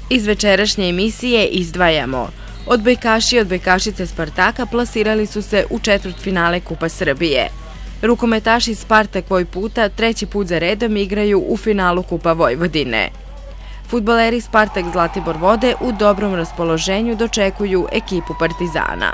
Iz večerašnje emisije izdvajamo. Odbojkaši i odbojkašice Spartaka plasirali su se u četvrtfinale Kupa Srbije. Rukometaši Spartak ovoj puta treći put za redom igraju u finalu Kupa Vojvodine. Fudbaleri Spartak Zlatibor Vode u dobrom raspoloženju dočekuju ekipu Partizana.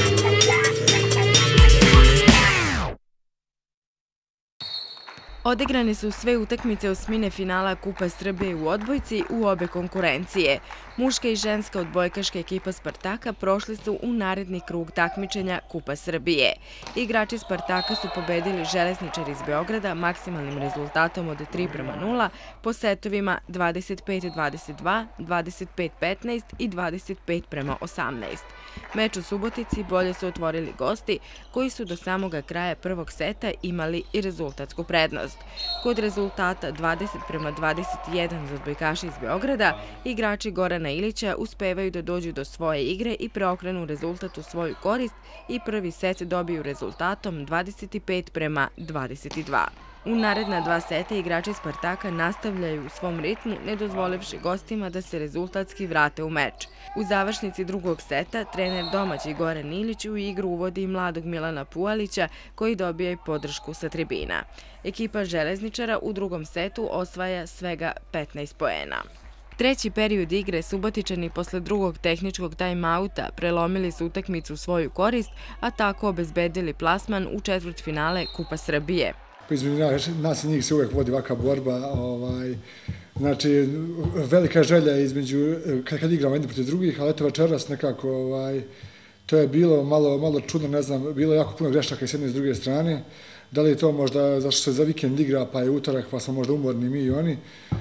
Odigrane su sve utakmice osmine finala Kupa Srbije u odbojci u obe konkurencije. Muška i ženska odbojkaška ekipa Spartaka prošli su u naredni krug takmičenja Kupa Srbije. Igrači Spartaka su pobedili Železničar iz Beograda maksimalnim rezultatom od 3:0 po setovima 25:22, 25:15 i 25:18. Meč u Subotici bolje su otvorili gosti koji su do samoga kraja prvog seta imali i rezultatsku prednost. Kod rezultata 20:21 za odbojkaše iz Beograda, igrači Gorana Ilića uspevaju da dođu do svoje igre i preokrenu rezultat u svoju korist i prvi set dobiju rezultatom 25:22. U naredna dva seta igrači Spartaka nastavljaju u svom ritmu, ne dozvolivši gostima da se rezultatski vrate u meč. U završnici drugog seta trener domaći Goran Ilić u igru uvodi i mladog Milana Pualića koji dobija i podršku sa tribina. Ekipa Železničara u drugom setu osvaja svega 15 poena. Treći period igre Subotičani posle drugog tehničkog time-outa prelomili su utakmicu u svoju korist, a tako obezbedili plasman u četvrtfinale Kupa Srbije. Između nas i njih se uvek vodi ovakva borba. Znači, velika želja između, kad igramo jedni protiv drugih, ali eto večeras nekako, to je bilo malo čudno, ne znam, bilo je jako puno grešaka s jedne i s druge strane. Da li je to možda zašto se za vikend igra, pa je utorak, pa smo možda umorni mi i oni.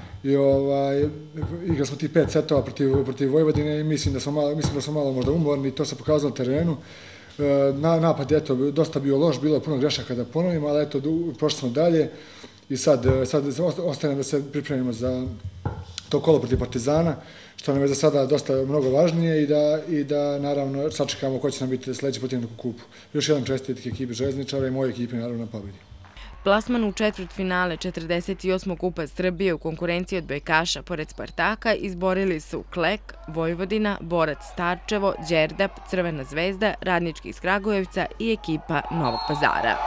Igrali smo ti 5 setova protiv Vojvodine i mislim da smo malo možda umorni, to se pokazalo na terenu. Napad je dosta bio loš, bilo je puno grešaka da ponovimo, ali eto, prošli smo dalje i sad ostaje da se pripremimo za to kolo protiv Partizana, što nam je za sada dosta mnogo važnije i da naravno sačekamo ko će nam biti sledeći protivnik u kupu. Još jedan čestitke ekipi Železničara i moje ekipe naravno na pobedi. Plasman u četvrtfinale 48. Kupa Srbije u konkurenciji odbojkaša pored Spartaka izborili su Klek, Vojvodina, Borac Starčevo, Đerdap, Crvena zvezda, Radnički iz Kragujevca i ekipa Novog Pazara.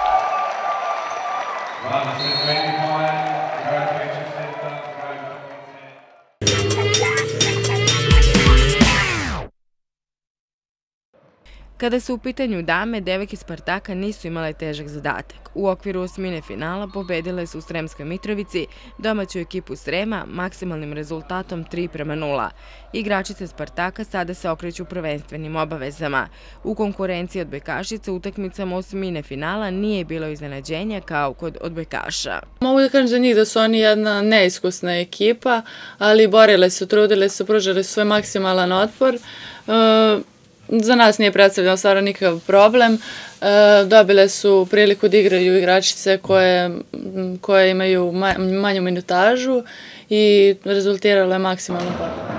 Kada su u pitanju dame, devojke Spartaka nisu imale težak zadatak. U okviru osmine finala pobedile su u Sremskoj Mitrovici domaću ekipu Srema maksimalnim rezultatom 3:0. Igračice Spartaka sada se okreću prvenstvenim obavezama. U konkurenciji odbojkašica utakmicama osmine finala nije bilo iznenađenja kao kod odbojkaša. Mogu da kažem za njih da su oni jedna neiskusna ekipa, ali borile su, trudile su, pružili svoj maksimalan otpor. Za nas nije predstavljeno stvarno nikakav problem. Dobile su priliku da igraju igračice koje imaju manju minutažu i rezultiralo je maksimalno pobedu.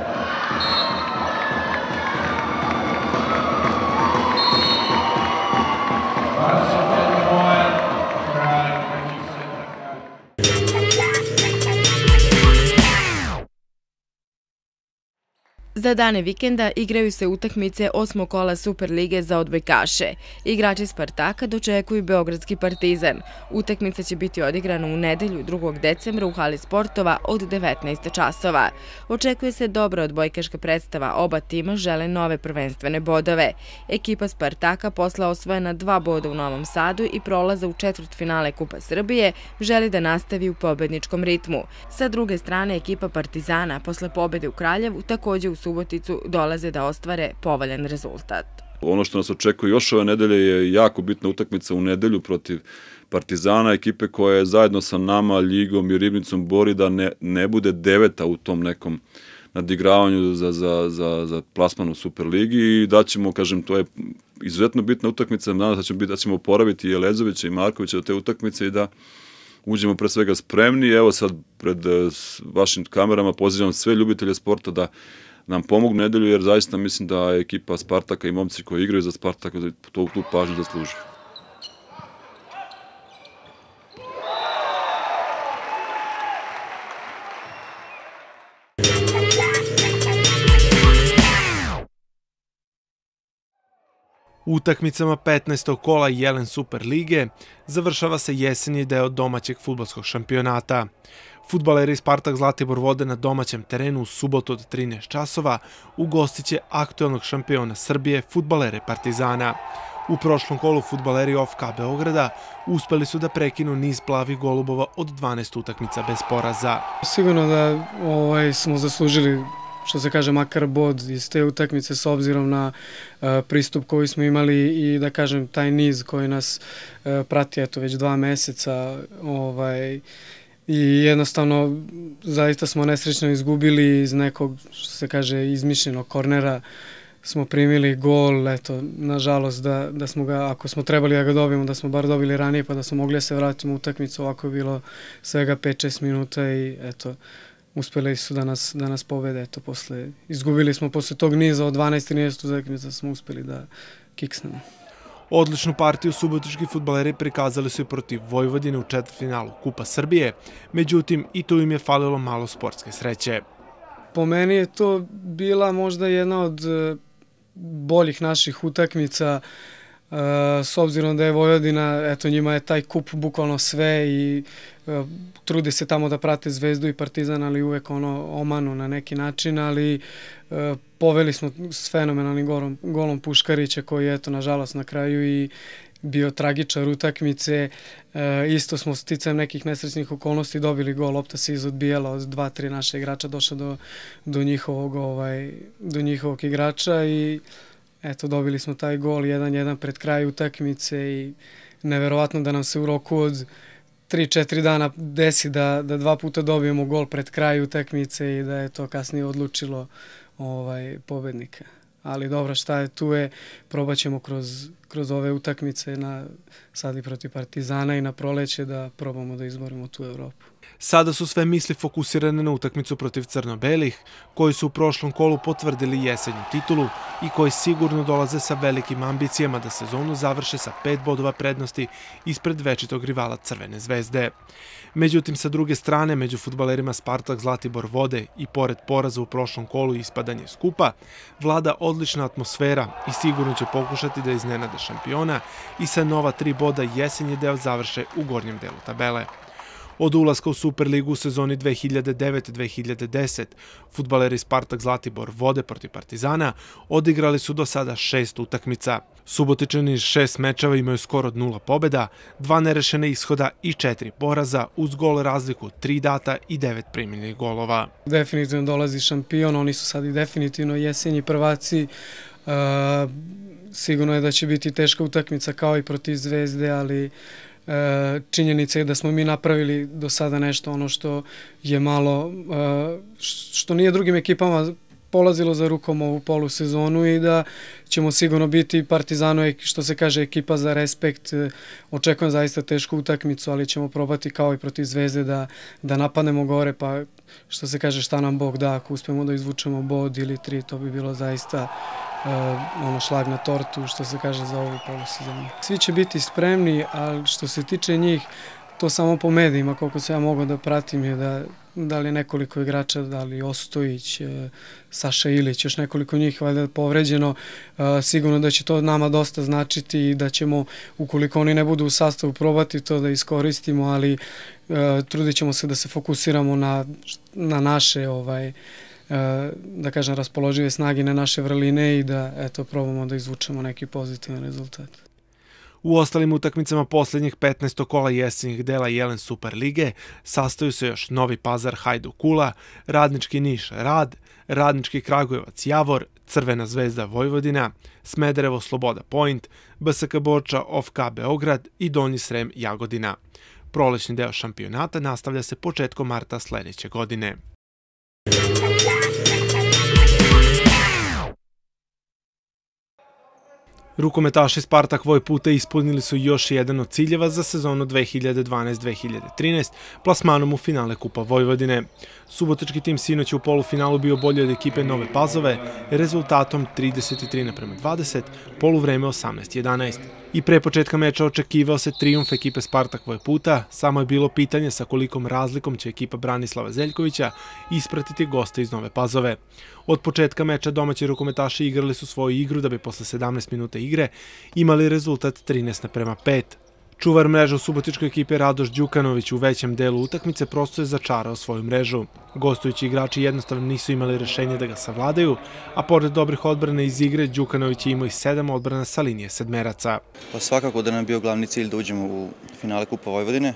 Za dane vikenda igraju se utakmice osmog kola Superlige za odbojkaše. Igrači Spartaka dočekuju Beogradski Partizan. Utakmica će biti odigrana u nedelju 2. decembra u hali sportova od 19 časova. Očekuje se dobra odbojkaška predstava, oba tima žele nove prvenstvene bodove. Ekipa Spartaka posle osvojena 2 boda u Novom Sadu i prolaza u četvrtfinale Kupa Srbije želi da nastavi u pobedničkom ritmu. Sa druge strane, ekipa Partizana posle pobede u Kraljevu takođe u Suboticu dolaze da ostvare povoljan rezultat. Ono što nas očekuje još ove nedelje je jako bitna utakmica u nedelju protiv Partizana, ekipe koja je zajedno sa nama, Ljigom i Ribnicom bori da ne bude 9. u tom nekom nadigravanju za plasman u Superligi i daćemo, kažem, to je izuzetno bitna utakmica, nadam se da ćemo oporaviti i Elezovića i Markovića do te utakmice i da uđemo pre svega spremni. Evo sad pred vašim kamerama pozivam sve ljubitelje sporta da nam pomognu nedelju, jer zaista mislim da ekipa Spartaka i momci koji igraju za Spartaka tu pažnju zaslužuju. Utakmicama 15. kola Jelen Super lige završava se jesenji deo domaćeg fudbalskog šampionata. Fudbaleri Spartak Zlatibor vode na domaćem terenu u subotu od 13 časova ugostiće aktuelnog šampiona Srbije fudbalere Partizana. U prošlom kolu fudbaleri OFK Beograda uspeli su da prekinu niz plavih golubova od 12 utakmica bez poraza. Sigurno da smo zaslužili, što se kaže, makar bod iz te utakmice s obzirom na pristup koji smo imali i da kažem taj niz koji nas prati već 2 meseca. I jednostavno zaista smo nesrećno izgubili iz nekog, što se kaže, izmišljenog kornera. Smo primili gol, nažalost da smo ga, ako smo trebali da ga dobijemo, da smo bar dobili ranije pa da smo mogli da se vratimo u utakmicu, ovako je bilo svega 5-6 minuta i uspeli su da nas pobede. Izgubili smo posle tog niza od 12-13 utakmica, smo uspeli da kiksnemo. Odličnu partiju subotički fudbaleri prikazali su i protiv Vojvodine u četvrtfinalu Kupa Srbije, međutim i tu im je falilo malo sportske sreće. Po meni je to bila možda jedna od boljih naših utakmica, s obzirom da je Vojvodina, njima je taj kup bukvalno sve i trude se tamo da prate Zvezdu i Partizan, ali uvek omanu na neki način, ali poveli smo s fenomenalnim golom Puškarića koji je nažalost na kraju i bio tragičar utakmice. Isto smo sticajem nekih nesrećnih okolnosti dobili gol, lopta se izodbijala od 2-3 naše igrača, došla do njihovog igrača i dobili smo taj gol 1-1 pred kraj utakmice i neverovatno da nam se u roku od 3-4 dana desi da 2 puta dobijemo gol pred kraj utakmice i da je to kasnije odlučilo pobednika. Ali dobro, šta je, tu je, probat ćemo kroz ove utakmice sad i protiv Partizana i na proleće da probamo da izborimo tu Evropu. Sada su sve misli fokusirane na utakmicu protiv crno-belih, koji su u prošlom kolu potvrdili jesenju titulu i koji sigurno dolaze sa velikim ambicijama da sezonu završe sa 5 bodova prednosti ispred večitog rivala Crvene zvezde. Međutim, sa druge strane, među fudbalerima Spartak Zlatibor vode i pored poraza u prošlom kolu i ispadanje iz kupa, vlada odlična atmosfera i sigurno će pokušati da iznenade šampiona i sa nova 3 boda jesenji deo završe u gornjem delu tabele. Od ulaska u Superligu u sezoni 2009-2010, fudbaleri Spartak Zlatibor vode protiv Partizana odigrali su do sada 6 utakmica. Subotičani 6 mečeva imaju skoro 0 pobjeda, 2 nerešene ishoda i 4 poraza, uz gol razliku 3 data i 9 primljenih golova. Definitivno dolazi šampion, oni su sad i definitivno jesenji prvaci. Sigurno je da će biti teška utakmica kao i protiv Zvezde, ali činjenica je da smo mi napravili do sada nešto ono što je malo, što nije drugim ekipama polazilo za rukom ovu polusezonu i da ćemo sigurno biti Partizanu, što se kaže, ekipa za respekt. Očekujem zaista tešku utakmicu, ali ćemo probati kao i protiv Zvezde da napadnemo gore, pa što se kaže šta nam Bog da, ako uspemo da izvučemo bod ili 3, to bi bilo zaista šlag na tortu, što se kaže, za ovu polusezonu. Svi će biti spremni, ali što se tiče njih, to samo po medijima, koliko se ja mogu da pratim, je da li je nekoliko igrača, da li Ostojić, Saša Ilić, još nekoliko njih valjda povređeno. Sigurno da će to nama dosta značiti i da ćemo, ukoliko oni ne budu u sastavu, probati to da iskoristimo, ali trudit ćemo se da se fokusiramo na naše da kažem raspoložive snage, na naše vrline i da probamo da izvučemo neki pozitivan rezultat. U ostalim utakmicama posljednjih 15. kola jesenjih dela Jelen Super lige sastaju se još Novi Pazar Hajduk Kula, Radnički Niš Rad, Radnički Kragujevac Javor, Crvena zvezda Vojvodina, Smederevo Sloboda Point, BSK Borča OFK Beograd i Donji Srem Jagodina. Prolećni deo šampionata nastavlja se početkom marta sledeće godine. Rukometaši Spartak Vojputa ispunili su još jedan od ciljeva za sezonu 2012-2013 plasmanom u finale Kupa Vojvodine. Subotički tim sinoć je u polufinalu bio bolji od ekipe Nove Pazove rezultatom 33:20, poluvreme 18:11. I pre početka meča očekivao se trijumf ekipe Spartak Vojputa, samo je bilo pitanje sa kolikom razlikom će ekipa Branislava Zeljkovića ispratiti goste iz Nove Pazove. Od početka meča domaći rukometaši igrali su svoju igru da bi posle 17 minuta igre imali rezultat 13:5. Čuvar mreže u subotičkoj ekipi Radoš Đukanović u većem delu utakmice prosto je začarao svoju mrežu. Gostujući igrači jednostavno nisu imali rešenje da ga savladaju, a pored dobrih odbrana iz igre, Đukanović je imao i 7 odbrana sa linije sedmeraca. Pa svakako da nam je bio glavni cilj da uđemo u finale Kupa Vojvodine.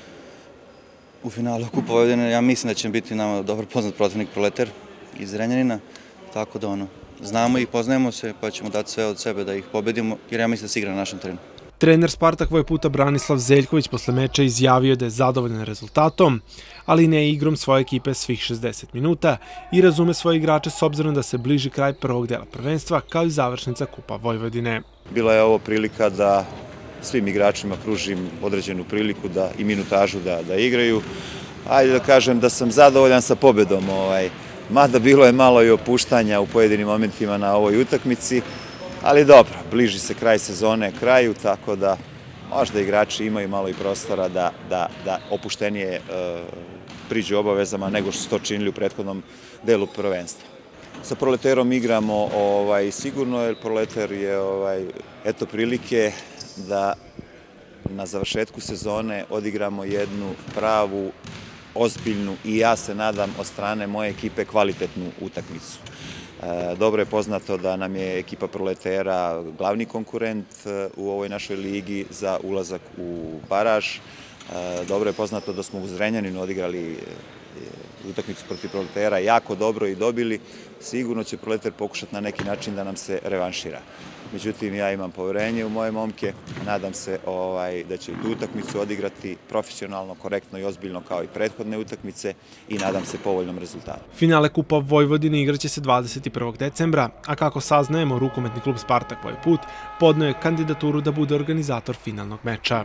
U finalu Kupa Vojvodine ja mislim da će biti nama dobro poznat protivnik Proleter iz Zrenjanina, tako da znamo i poznajemo se, pa ćemo dati sve od sebe da ih pobedimo, jer ja mislim da se igra na našem terenu. Trener Spartak ovaj puta Branislav Zeljković posle meča izjavio da je zadovoljan rezultatom, ali ne igrom svoje ekipe svih 60 minuta i razume svoje igrače s obzirom da se bliži kraj prvog dela prvenstva kao i završnica Kupa Vojvodine. Bila je ovo prilika da svim igračima pružim određenu priliku i minutažu da igraju. Ajde da kažem da sam zadovoljan sa pobedom, mada bilo je malo i opuštanja u pojedinim momentima na ovoj utakmici, ali dobro, bliži se kraj sezone kraju, tako da možda igrači imaju malo i prostora da opuštenije priđu obavezama nego što su to činili u prethodnom delu prvenstva. Sa Proleterom igramo sigurno, jer Proleter je eto prilike da na završetku sezone odigramo jednu pravu, ozbiljnu i ja se nadam od strane moje ekipe kvalitetnu utakmicu. Dobro je poznato da nam je ekipa Proletera glavni konkurent u ovoj našoj ligi za ulazak u baraž. Dobro je poznato da smo u Zrenjaninu odigrali utakmicu protiv Proletera jako dobro i dobili. Sigurno će Proleter pokušati na neki način da nam se revanšira. Međutim, ja imam poverenje u moje momke, nadam se da će tu utakmicu odigrati profesionalno, korektno i ozbiljno kao i prethodne utakmice i nadam se povoljnom rezultatu. Finale Kupa Vojvodine igraće se 21. decembra, a kako saznajemo, rukometni klub Spartak ovaj put podneo je kandidaturu da bude organizator finalnog meča.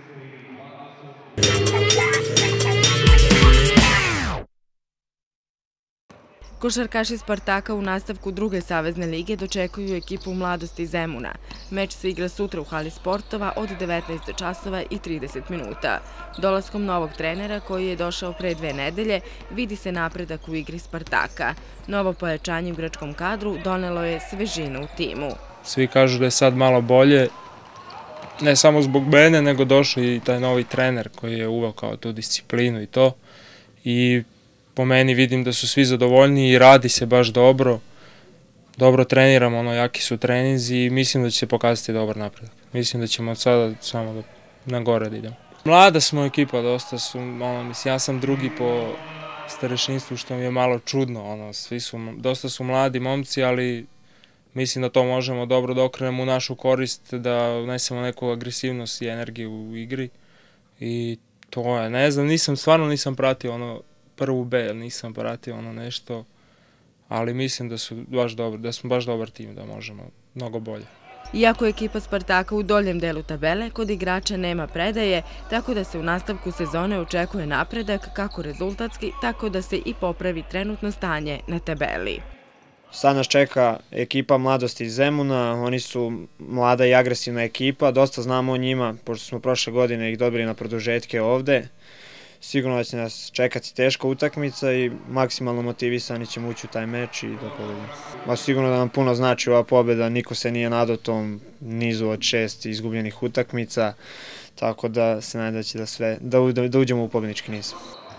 Košarkaši Spartaka u nastavku druge savezne lige dočekuju ekipu Mladosti iz Zemuna. Meč se igra sutra u hali sportova od 19 časova i 30 minuta. Dolaskom novog trenera koji je došao pre 2 nedelje vidi se napredak u igri Spartaka. Novo pojačanje u igračkom kadru donelo je svežinu u timu. Svi kažu da je sad malo bolje, ne samo zbog mene, nego došao i taj novi trener koji je uveo kao tu disciplinu i to. I po meni vidim da su svi zadovoljni i radi se baš dobro. Dobro treniramo, jaki su treninzi i mislim da će se pokazati dobar napredak. Mislim da ćemo od sada samo na gore da idemo. Mlada smo ekipa, dosta su, ja sam drugi po starešinstvu što mi je malo čudno, dosta su mladi momci, ali mislim da to možemo dobro da okrenemo u našu korist, da unesemo neku agresivnost i energiju u igri i to je, ne znam, stvarno nisam pratio prvu B, nisam pratio nešto, ali mislim da smo baš dobar tim, da možemo mnogo bolje. Iako je ekipa Spartaka u doljem delu tabele, kod igrača nema predaje, tako da se u nastavku sezone očekuje napredak kako rezultatski, tako da se i popravi trenutno stanje na tabeli. Sad nas čeka ekipa Mladosti iz Zemuna, oni su mlada i agresivna ekipa, dosta znamo o njima, pošto smo prošle godine ih dobili na produžetke ovde. Sigurno da će nas čekati teška utakmica i maksimalno motivisani ćemo ući u taj meč i da pobedimo. Sigurno da nam puno znači ova pobeda, niko se nije nadao tom nizu od 6 izgubljenih utakmica, tako da se nadam da će da uđemo u pobednički niz.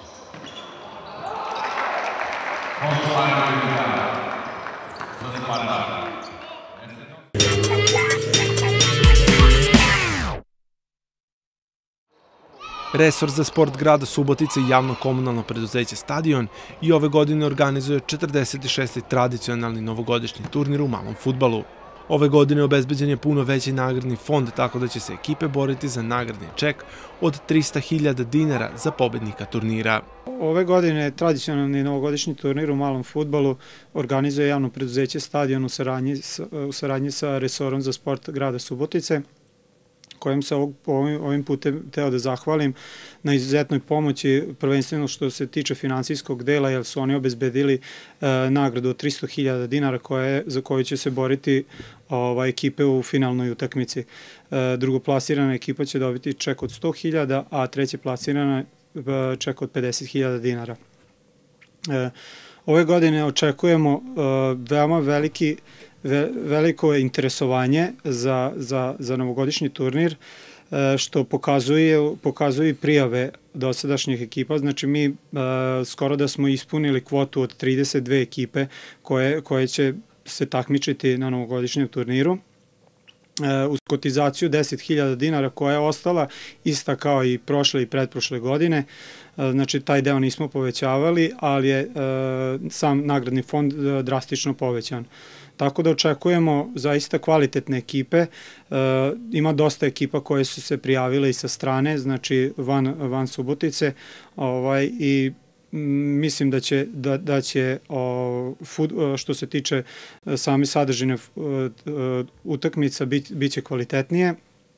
Resor za sport grada Subotice i javno komunalno preduzeće Stadion i ove godine organizuje 46. tradicionalni novogodišnji turnir u malom fudbalu. Ove godine obezbeđen je puno veći nagradni fond, tako da će se ekipe boriti za nagradni ček od 300.000 dinara za pobednika turnira. Ove godine tradicionalni novogodišnji turnir u malom fudbalu organizuje javno preduzeće Stadion u saradnji sa Resorom za sport grada Subotice, kojem se ovim putem teo da zahvalim na izuzetnoj pomoći, prvenstveno što se tiče finansijskog dela, jer su oni obezbedili nagradu od 300.000 dinara za koju će se boriti ekipe u finalnoj utakmici. Drugoplasirana ekipa će dobiti ček od 100.000, a treće plasirana ček od 50.000 dinara. Ove godine očekujemo veoma veliki veliko je interesovanje za novogodišnji turnir, što pokazuju prijave dosadašnjih ekipa. Znači mi skoro da smo ispunili kvotu od 32 ekipe koje će se takmičiti na novogodišnjem turniru. Uz kotizaciju 10.000 dinara koja je ostala ista kao i prošle i pretprošle godine. Znači taj deo nismo povećavali, ali je sam nagradni fond drastično povećan. Tako da očekujemo zaista kvalitetne ekipe. Ima dosta ekipa koje su se prijavile i sa strane, znači van Subotice, i mislim da će što se tiče same sadržine utakmica biće kvalitetnije.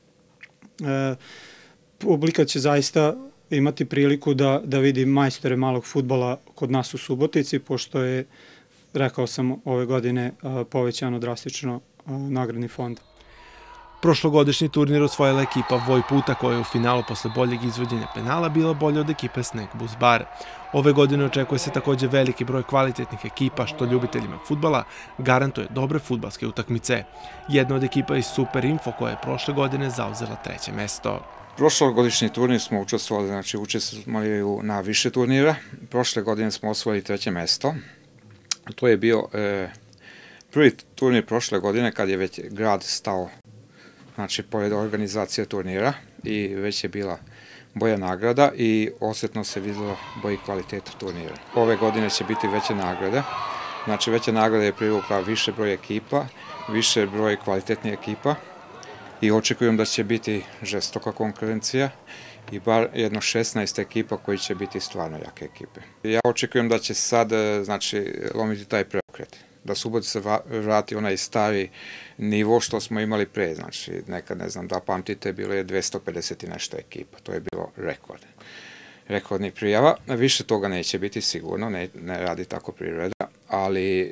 Publika će zaista imati priliku da vidi majstore malog fudbala kod nas u Subotici, pošto je, rekao sam, ove godine povećano drastično nagradni fond. Prošlogodišnji turnir osvojila ekipa Vojputa koja je u finalu posle boljeg izvođenja penala bila bolja od ekipe Snekbus Bar. Ove godine očekuje se takođe veliki broj kvalitetnih ekipa što ljubiteljima fudbala garantuje dobre fudbalske utakmice. Jedna od ekipa je Super Info koja je prošle godine zauzela 3. mesto. Prošlogodišnji turnir smo učestvovali, znači učestvovali na više turnira. Prošle godine smo osvojili 3. mesto. To je bio prvi turnir prošle godine kad je već grad stao, znači pored organizacije turnira, i već je bila bolja nagrada i osjetno se videlo bolji kvalitet turnira. Ove godine će biti veće nagrade, znači veća nagrada je privukla više broj ekipa, više broj kvalitetnih ekipa i očekujem da će biti žestoka konkurencija i bar jedno 16 ekipa koji će biti stvarno jake ekipe. Ja očekujem da će sad, znači, lomiti taj preokret, da Subotica vrati onaj stari nivo što smo imali pre, znači nekad, ne znam, da pamtite, bilo je 250 i nešto ekipa, to je bilo rekordnih prijava. Više toga neće biti sigurno, ne radi tako privreda, ali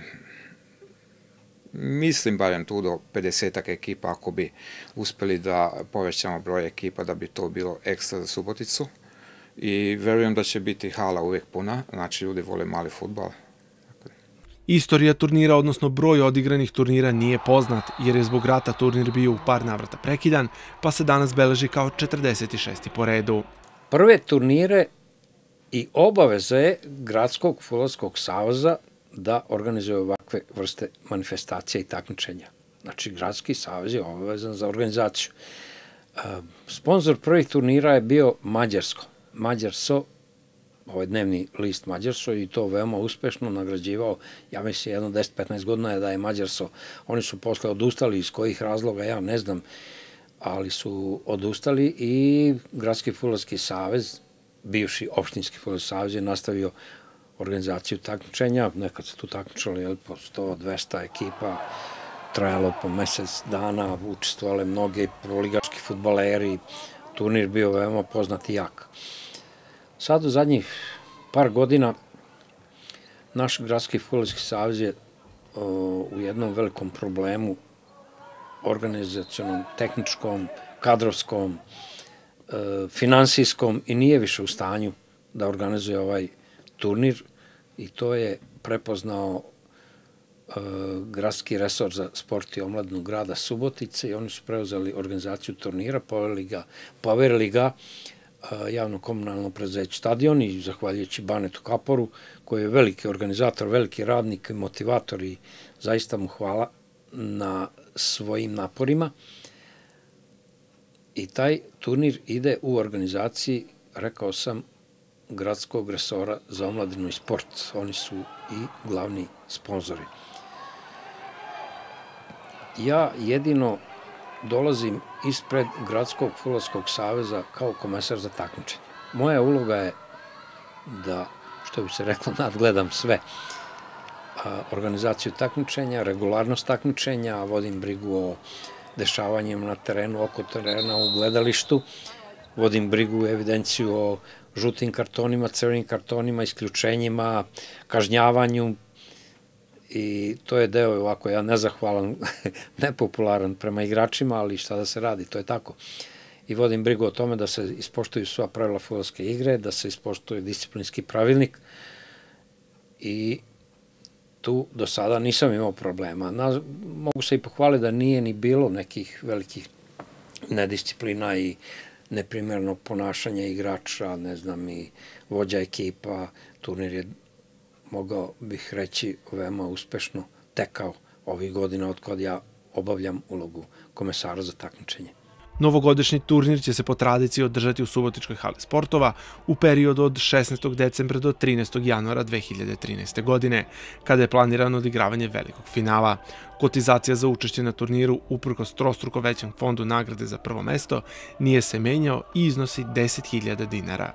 mislim barem tu do 50 ekipa ako bi uspeli da povećamo broj ekipa da bi to bilo ekstra za Suboticu i verujem da će biti hala uvek puna, znači ljudi vole mali fudbal. Istorija turnira, odnosno broj odigranih turnira nije poznat, jer je zbog rata turnir bio u par navrata prekidan, pa se danas beleži kao 46. po redu. Prve turnire i obaveza je Gradskog fudbalskog saveza da organizuje ovakve vrste manifestacija i takmičenja. Znači, Gradski savez je obavezan za organizaciju. Sponzor prvih turnira je bio Mađarso, ovaj dnevni list Mađarso, i to veoma uspešno nagrađivao, ja mislim, jedno 10-15 godina da je Mađarso. Oni su posle odustali, iz kojih razloga, ja ne znam, ali su odustali i Gradski fudbalski savez, bivši opštinski fudbalski savez, je nastavio organizaciju takmičenja. Nekad se tu takmičali po 100-200 ekipa, trajalo po mesec dana, učestvovali mnogi proligaški fudbaleri, turnir bio veoma poznat i jak. Sad u zadnjih par godina naš Gradski fudbalski savez je u jednom velikom problemu organizacionom, tehničkom, kadrovskom, finansijskom i nije više u stanju da organizuje ovaj turnir i to je prepoznao Gradski resor za sport i omladinu grada Subotice i oni su preuzeli organizaciju turnira, poverili ga javno-komunalno preduzeće Stadion i zahvaljujući Banetu Kaporu, koji je veliki organizator, veliki radnik i motivator i zaista mu hvala na svojim naporima. I taj turnir ide u organizaciji, rekao sam, Gradskog resora za omladinu i sport. Oni su i glavni sponzori. Ja jedino dolazim ispred Gradskog fudbalskog saveza kao komesar za takmičenje. Moja uloga je da, što bi se reklo, nadgledam sve. Organizaciju takmičenja, regularnost takmičenja, vodim brigu o dešavanjima na terenu, oko terena, u gledalištu, vodim brigu, evidenciju o žutim kartonima, crvenim kartonima, isključenjima, kažnjavanju i to je deo ovako, ja nezahvalan, nepopularan prema igračima, ali šta da se radi, to je tako. I vodim brigu o tome da se ispoštuju sva pravila fudbalske igre, da se ispoštuje disciplinski pravilnik i tu do sada nisam imao problema. Mogu se i pohvaliti da nije ni bilo nekih velikih nedisciplina i neprimjernog ponašanja igrača, ne znam, i vođa ekipa. Turnir je, mogao bih reći, veoma uspešno tekao ovih godina od kada ja obavljam ulogu komesara za takmičenje. Novogodišnji turnir će se po tradiciji održati u Subotičkoj hali sportova u periodu od 16. decembra do 13. januara 2013. godine, kada je planirano odigravanje velikog finala. Kotizacija za učešće na turniru, uprkos trostruko većem fondu nagrade za prvo mesto, nije se menjao i iznosi 10.000 dinara.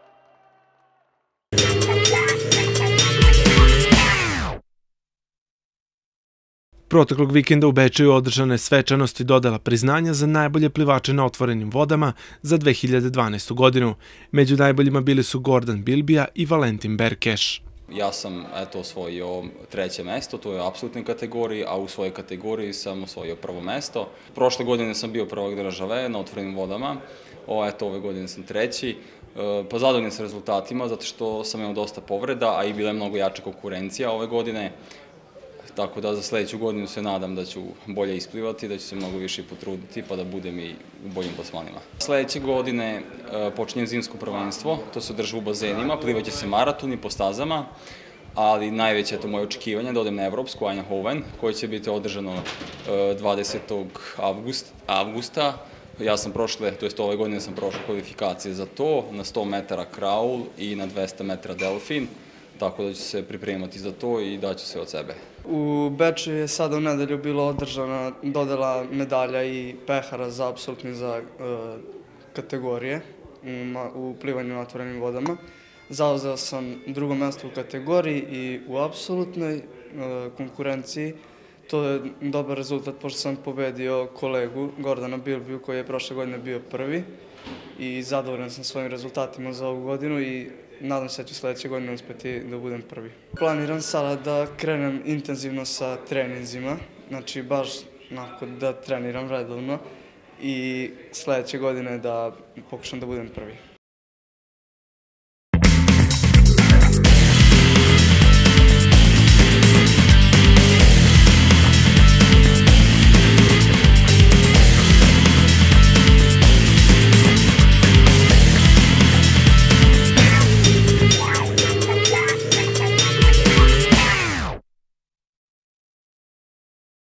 Proteklog vikenda u Bečeju održana je svečanost i dodala priznanja za najbolje plivače na otvorenim vodama za 2012. godinu. Među najboljima bili su Gordan Bilbija i Valentin Berkeš. Ja sam osvojio 3. mesto, to je u apsolutnoj kategoriji, a u svojoj kategoriji sam osvojio 1. mesto. Prošle godine sam bio prvog države na otvorenim vodama, ove godine sam 3. Pa zadovoljan sam rezultatima, zato što sam imao dosta povreda, a i bila je mnogo jača konkurencija ove godine. Tako da za sledeću godinu se nadam da ću bolje isplivati, da ću se mnogo više potruditi pa da budem i u boljim plasmanima. Sledeće godine počinjem zimsko prvenstvo, to se održava u bazenima, plivaće se maratoni po stazama, ali najveće je to moje očekivanje da odem na Evropsku Eindhoven, koje će biti održano 20. avgusta. Ja sam ove godine sam prošao kvalifikacije za to, na 100 metara kraul i na 200 metara delfin. Tako da ću se pripremati za to i daću sve od sebe. U Beču je sada u nedelju bilo održana dodela medalja i pehara za apsolutni za kategorije u plivanju na otvorenim vodama. Zauzeo sam 2. mesto u kategoriji i u apsolutnoj konkurenciji. To je dobar rezultat, pošto sam pobedio kolegu Gordana Bilbiju, koji je prošle godine bio 1. i zadovoljan sam svojim rezultatima za ovu godinu i nadam se da ću sledeće godine uspeti da budem 1. Planiram sada da krenem intenzivno sa treninzima, znači baš da treniram redovno i sledeće godine da pokušam da budem 1.